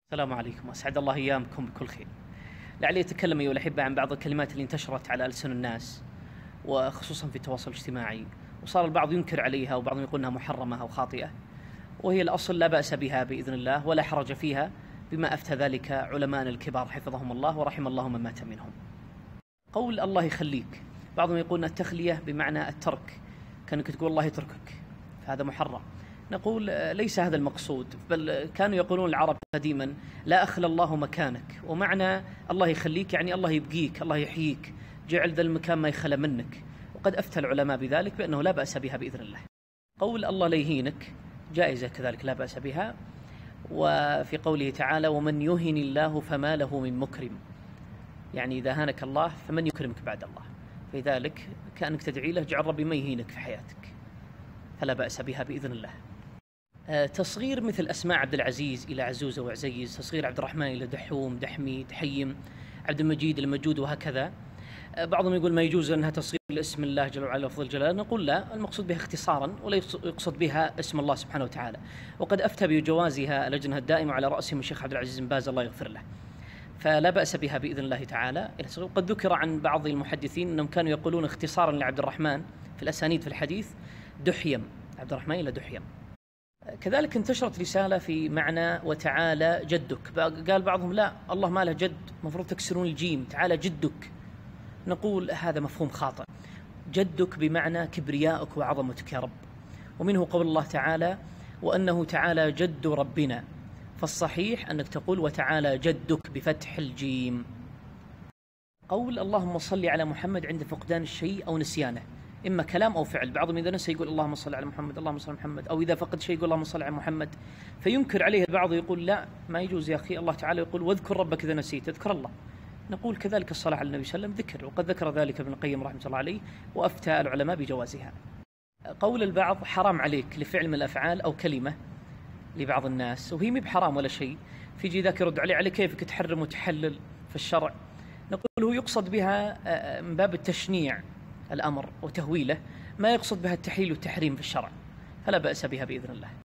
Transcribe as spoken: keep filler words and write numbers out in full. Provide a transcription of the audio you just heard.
السلام عليكم، أسعد الله أيامكم بكل خير. لعلي أتكلم أيها الأحبة عن بعض الكلمات اللي انتشرت على ألسن الناس وخصوصا في التواصل الاجتماعي، وصار البعض ينكر عليها وبعضهم يقول أنها محرمة أو خاطئة، وهي الأصل لا بأس بها بإذن الله ولا حرج فيها، بما أفتى ذلك علماءنا الكبار حفظهم الله ورحم الله من مات منهم. قول الله يخليك، بعضهم يقول أن التخلية بمعنى الترك، كأنك تقول الله يتركك، فهذا محرم. نقول ليس هذا المقصود، بل كانوا يقولون العرب قديما لا أخلى الله مكانك، ومعنى الله يخليك يعني الله يبقيك، الله يحييك، جعل ذا المكان ما يخلى منك، وقد أفتى العلماء بذلك بأنه لا بأس بها بإذن الله. قول الله لا يهينك جائزة كذلك لا بأس بها، وفي قوله تعالى ومن يهن الله فما له من مكرم، يعني إذا هانك الله فمن يكرمك بعد الله، فلذلك كأنك تدعي له جعل ربي ما يهينك في حياتك، فلا بأس بها بإذن الله. تصغير مثل أسماء عبد العزيز إلى عزوزة وعزيز، تصغير عبد الرحمن إلى دحوم دحمي دحيم، عبد المجيد إلى مجود، وهكذا. بعضهم يقول ما يجوز أنها تصغير لاسم الله جل وعلا لفظ الجلال، نقول لا، المقصود بها اختصارا ولا يقصد بها اسم الله سبحانه وتعالى، وقد أفتى بجوازها اللجنة الدائمة على رأسهم الشيخ عبد العزيز بن باز الله يغفر له، فلا بأس بها بإذن الله تعالى. وقد ذكر عن بعض المحدثين أنهم كانوا يقولون اختصارا لعبد الرحمن في الأسانيد في الحديث دحيم، عبد الرحمن إلى دحيم. كذلك انتشرت رسالة في معنى وتعالى جدك، قال بعضهم لا، الله ما له جد، مفروض تكسرون الجيم، تعالى جدك. نقول هذا مفهوم خاطئ، جدك بمعنى كبرياءك وعظمتك يا رب، ومنه قول الله تعالى وأنه تعالى جد ربنا، فالصحيح أنك تقول وتعالى جدك بفتح الجيم. قول اللهم صل على محمد عند فقدان الشيء أو نسيانه، إما كلام أو فعل، بعضهم إذا نسى يقول اللهم صل على محمد اللهم صل على محمد، أو إذا فقد شيء يقول اللهم صل على محمد، فينكر عليه البعض يقول لا ما يجوز يا أخي، الله تعالى يقول واذكر ربك إذا نسيت، اذكر الله. نقول كذلك الصلاة على النبي صلى الله عليه وسلم ذكر، وقد ذكر ذلك ابن القيم رحمة الله عليه، وأفتى العلماء بجوازها. قول البعض حرام عليك لفعل من الأفعال أو كلمة لبعض الناس، وهي مي بحرام ولا شيء، فيجي ذاك يرد عليه على كيفك تحرم وتحلل في الشرع. نقول هو يقصد بها من باب التشنيع الأمر وتهويله، ما يقصد بها التحليل والتحريم في الشرع، فلا بأس بها بإذن الله.